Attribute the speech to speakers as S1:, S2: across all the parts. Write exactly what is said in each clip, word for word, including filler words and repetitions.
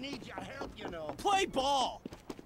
S1: need your help, you know.
S2: Play ball!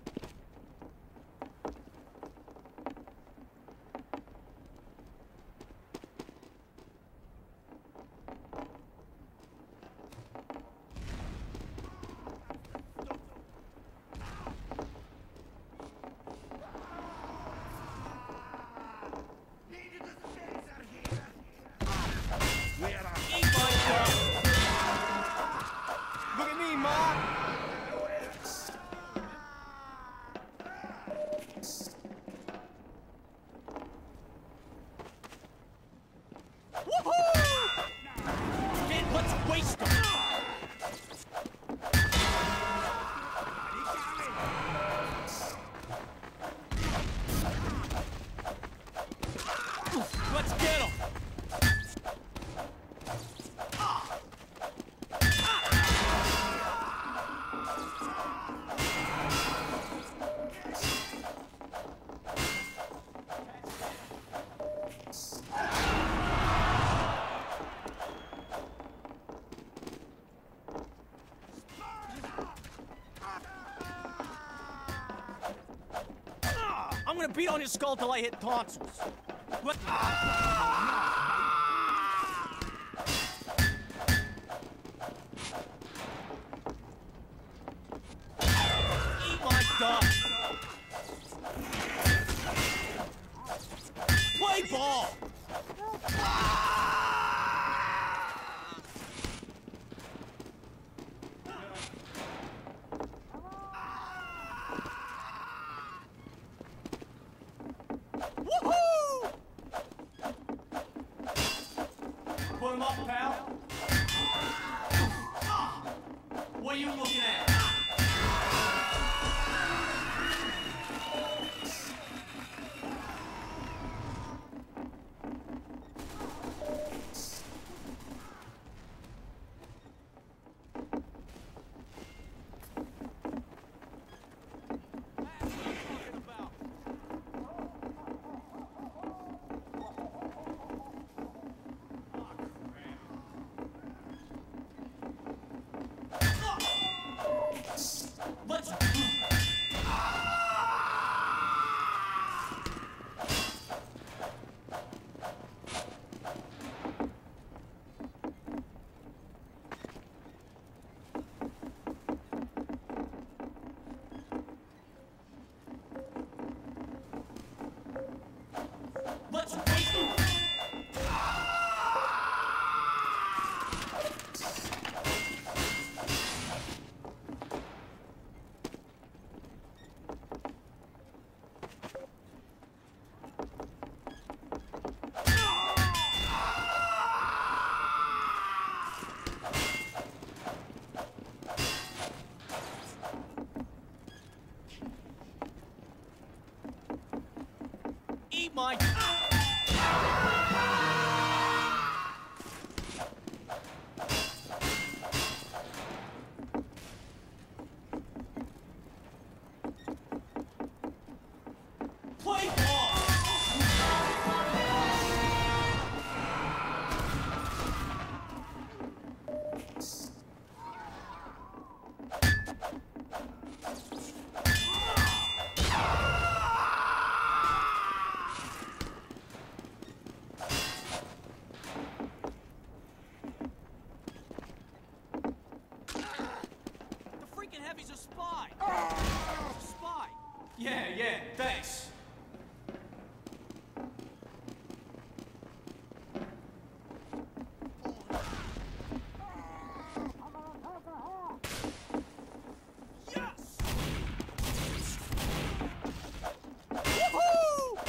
S2: I'm gonna beat on your skull till I hit tonsils. What? Eat my dust. Play ball. Put him up, pal. What are you looking at? Let's Let's waste it. Eat my... Play ball! Heavy's a spy! Oh! A spy! Yeah, yeah, thanks. Yes! Woohoo!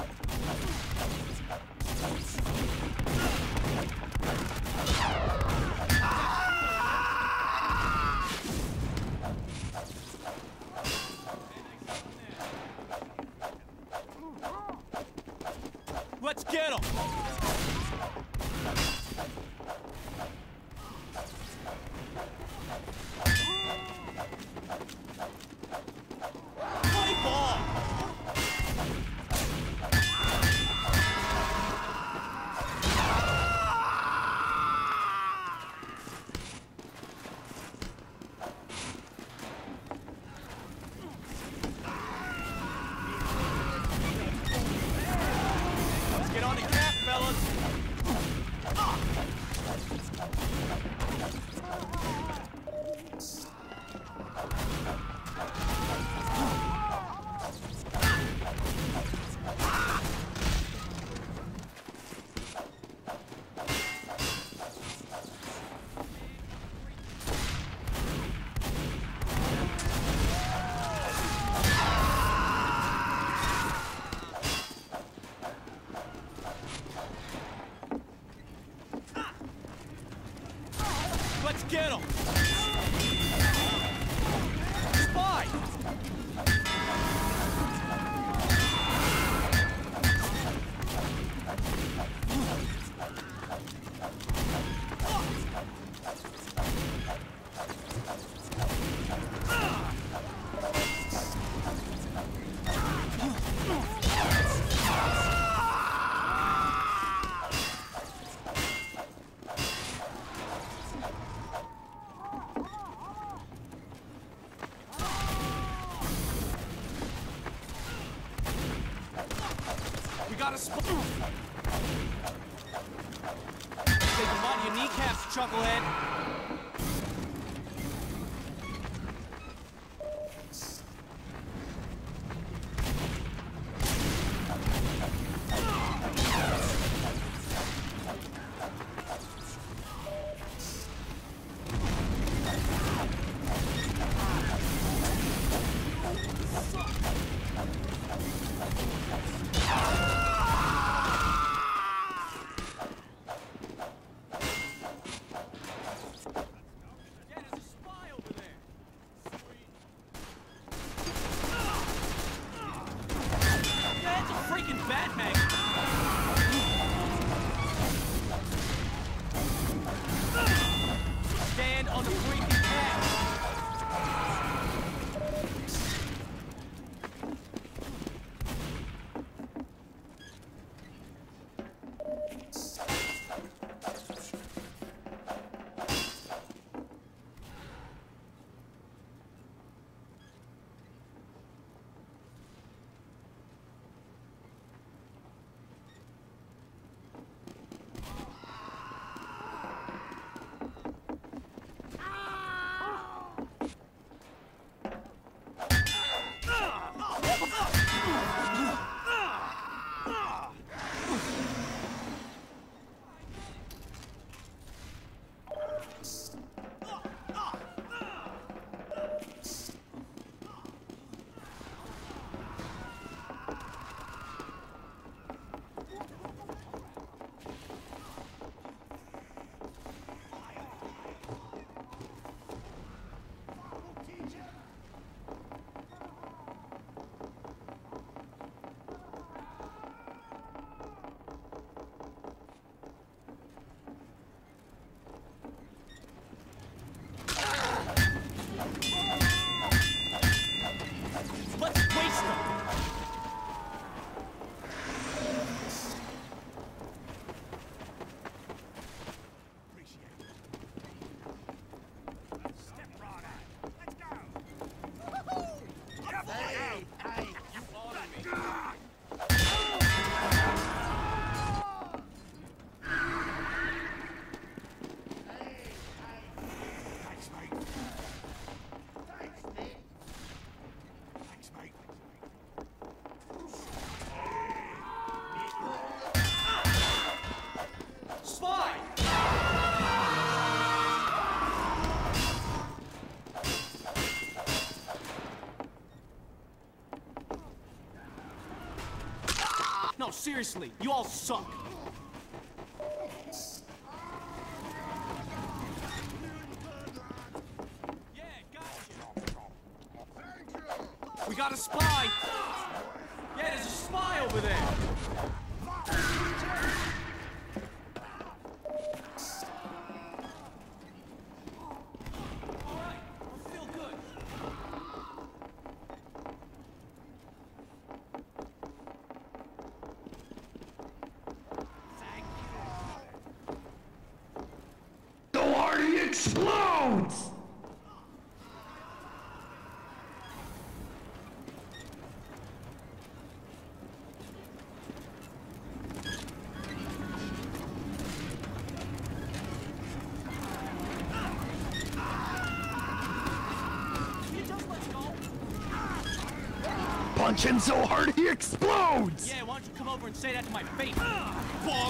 S2: Let's get him! Play ball! get him! Spy! We got a spot. Take them out of your kneecaps, chucklehead. Batman! Stand on the freaking cat! No, seriously, you all suck. Yeah, gotcha. We got a spy. Yeah, there's a spy over there.
S1: Explodes! Punch him so hard he explodes!
S2: Yeah, why don't you come over and say that to my face? Bonk!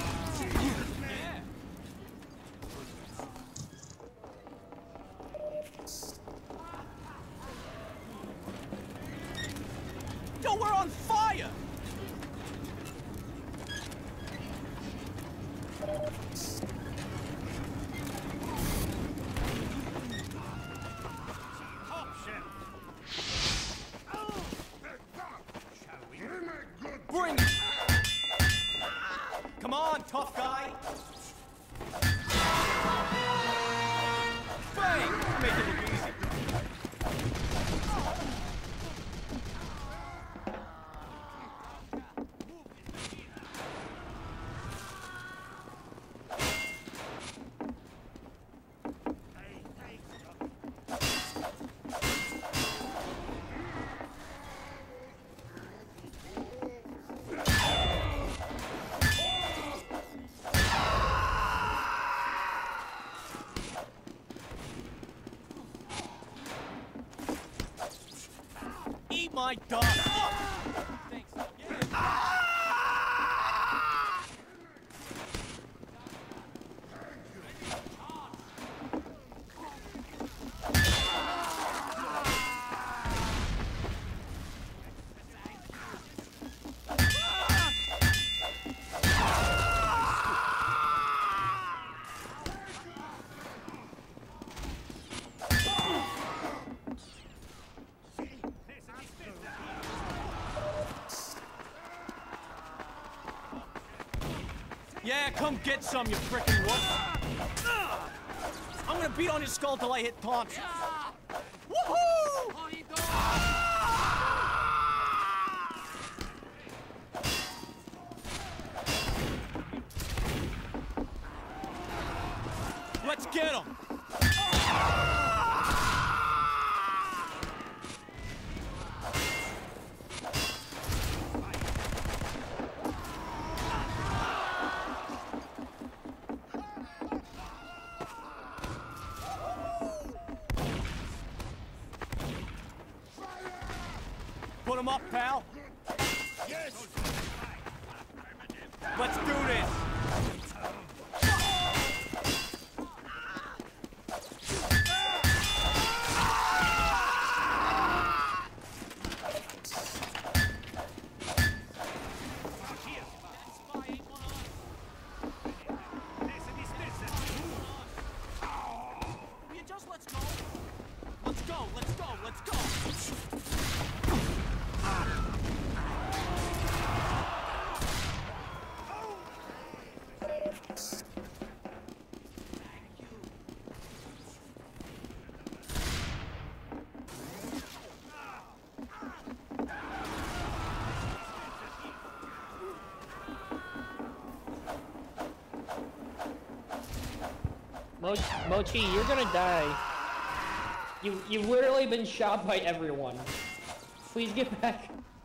S2: Yo, we're on fire! tough guy? Bang! Make it look easy. Eat my dog! Oh. Thanks. Yeah. Ah! Yeah, come get some, you frickin' wolf. I'm gonna beat on your skull till I hit Thompson. Woohoo! Let's get him! Put him up, pal. Yes. Let's do this. Just let's go. Let's go. Let's go. Let's go.
S3: Mo Mochi, you're gonna die. You you've literally been shot by everyone. Please get back.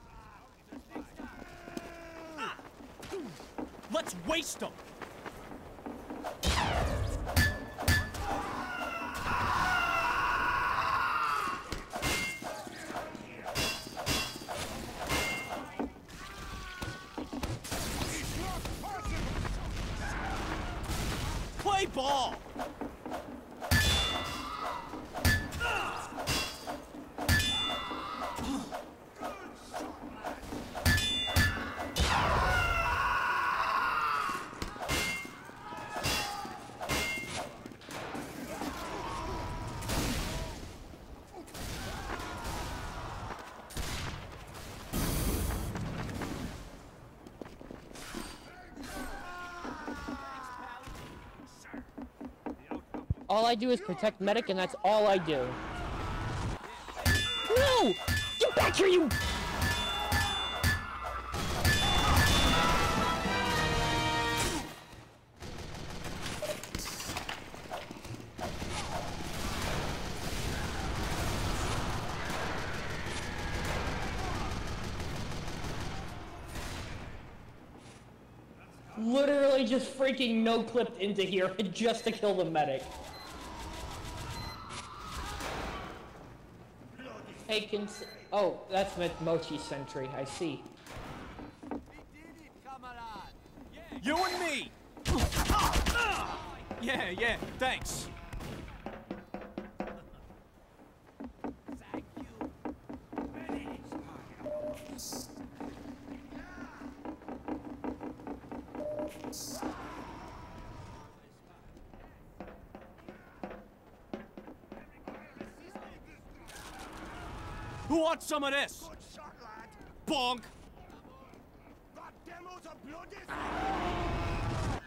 S2: Let's waste them. Play ball.
S3: All I do is protect medic, and that's all I do. No! Get back here, you! Literally just freaking no-clipped into here just to kill the medic. Hey, can oh, that's Mochi's sentry. I see.
S2: You and me. Yeah, yeah. Thanks. Who wants some of this?
S1: Good shot, lad.
S2: Bonk!
S1: That demo's a bloody...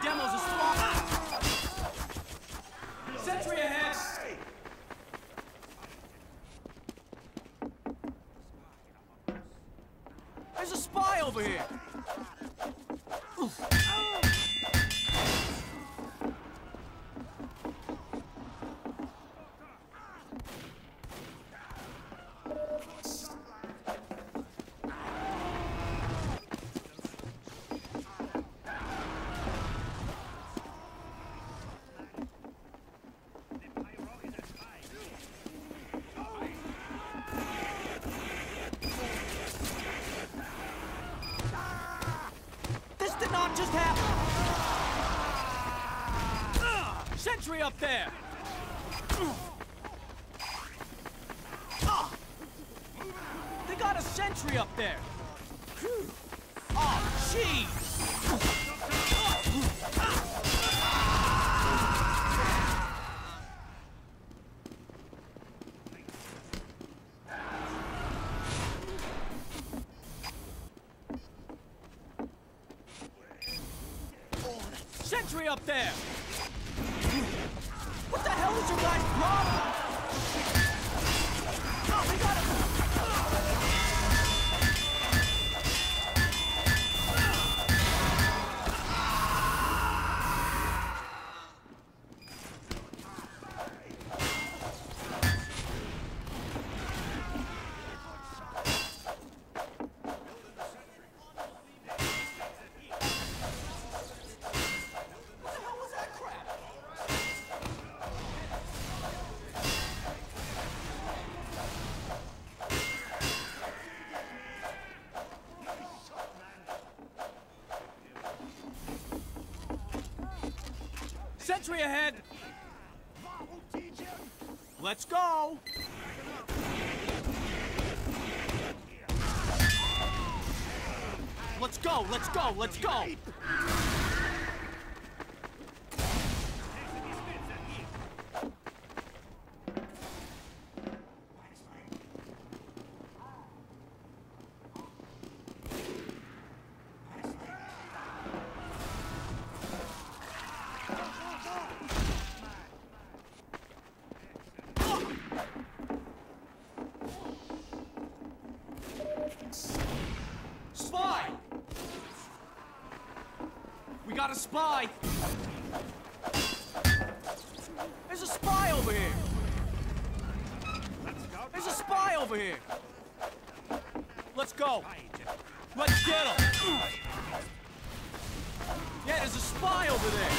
S2: demo's a spy. Sentry ahead. There's a spy over here. Did not just happen. Uh, sentry up there. Uh, they got a sentry up there. Oh, jeez. Sentry up there! What the hell is your guys' problem? Oh, they got him! Sentry ahead! Let's go! Let's go, let's go, let's go! Spy! We got a spy! There's a spy over here! There's a spy over here! Let's go! Let's get him! Yeah, there's a spy over there!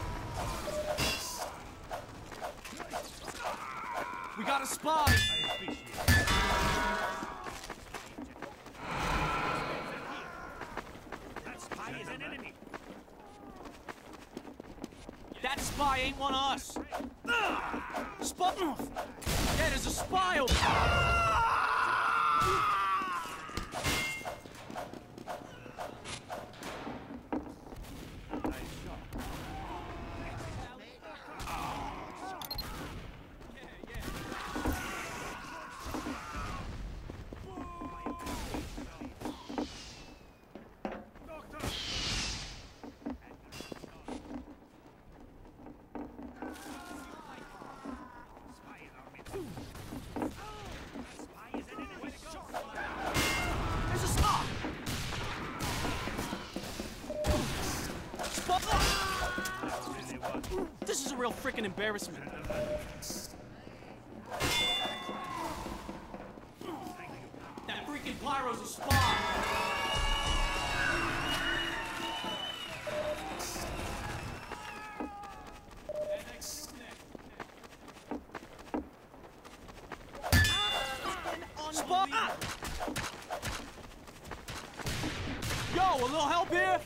S2: We got a spy! That spy ain't one of us! Spy! Yeah, there's a spy over there! This is a real freaking embarrassment. That freaking Pyro's a spy. Spot! Yo, a little help here?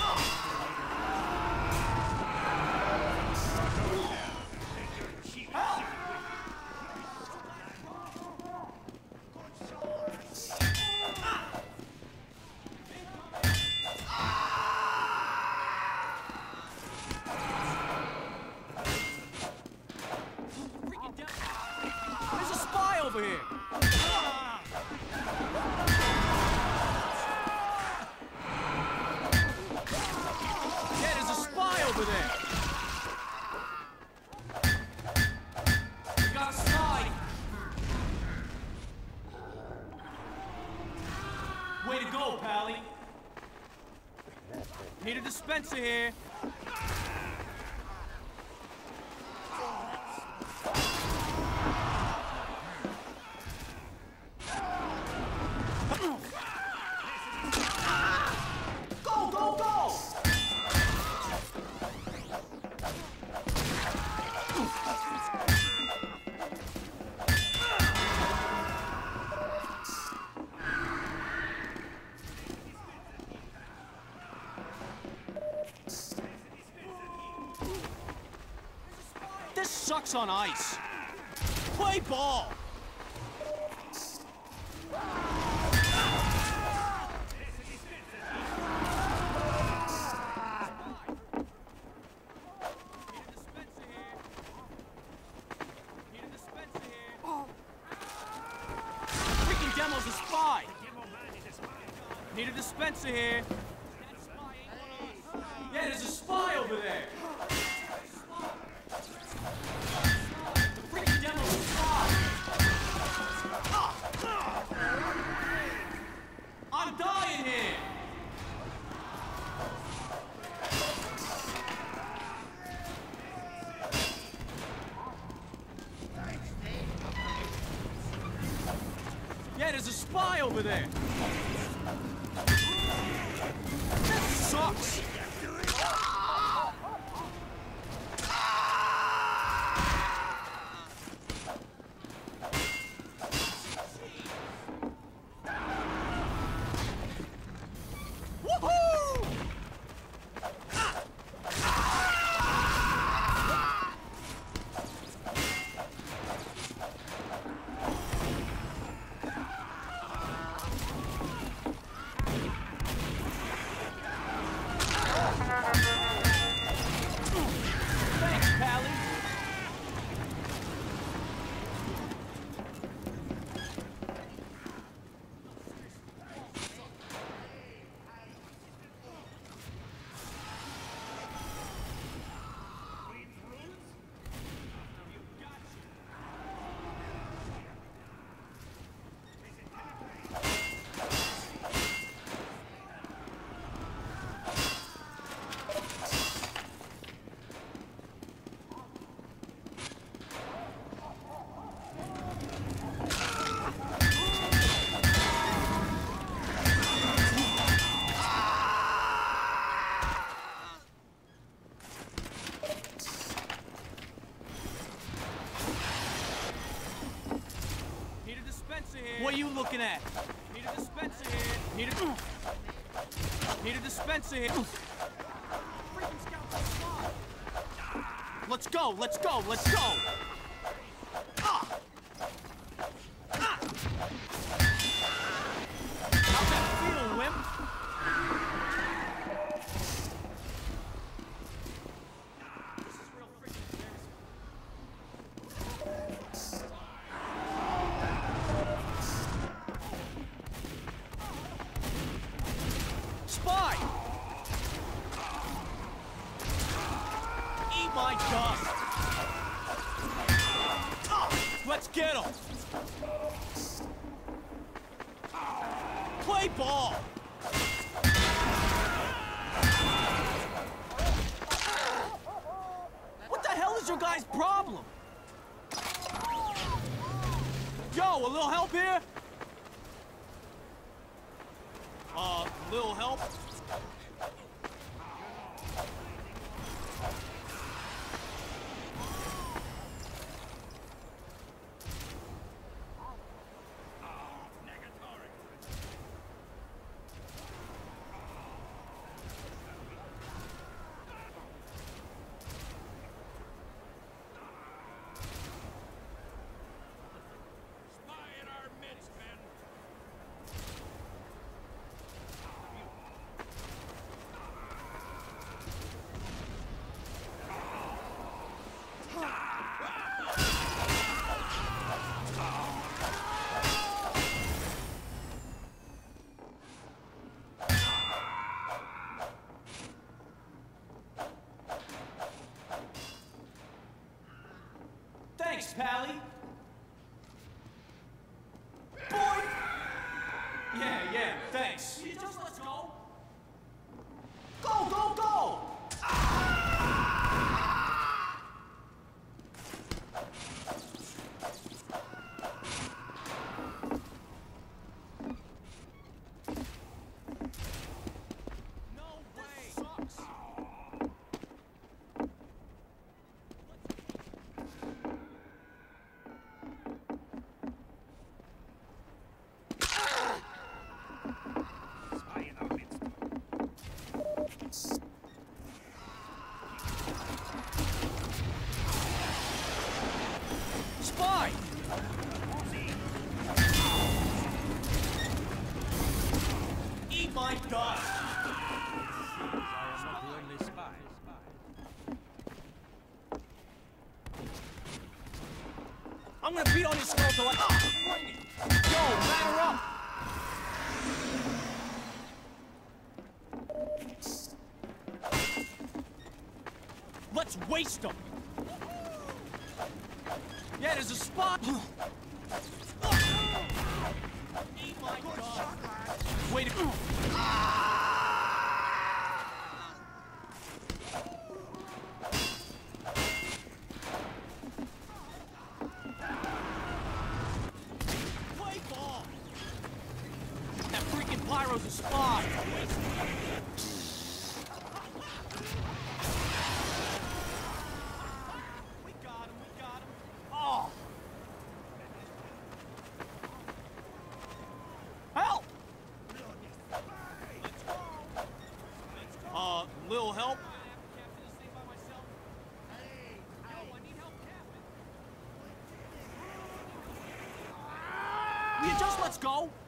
S2: There's a spy over here! go, Pally. Need a dispenser here. Go, go, go! This sucks on ice. Play ball. Freaking Demo's a spy. Need a dispenser here. Yeah, there's a spy over there. The freaking Demo's a spy. I'm dying here. Yeah, there's a spy over there. This sucks. Woohoo! Thanks, Pally. Need a dispenser here. What are you looking at? Need a dispenser here. Need a... Need a dispenser here. Freaking scouts are spy. Let's go, let's go, let's go! Ah! Ah! How's that feel, wimp? This is real freaking embarrassing. Spy! Eat my dust! Ah, let's get him! Play ball! What the hell is your guys' problem? Yo, a little help here? Uh, little help? face! Will you just let's go? Go, go, go! No way! Sucks! Spy! Eat my dust! I am not the only spy. I'm gonna beat on your skull till I... Oh, yo, batter up! Let's waste them! Yeah, there's a spot! Eat my God! Way to go! Play ball! That freaking Pyro's a spy! We got him, we got him! Oh! Help! Uh, little help? Will you just let's go?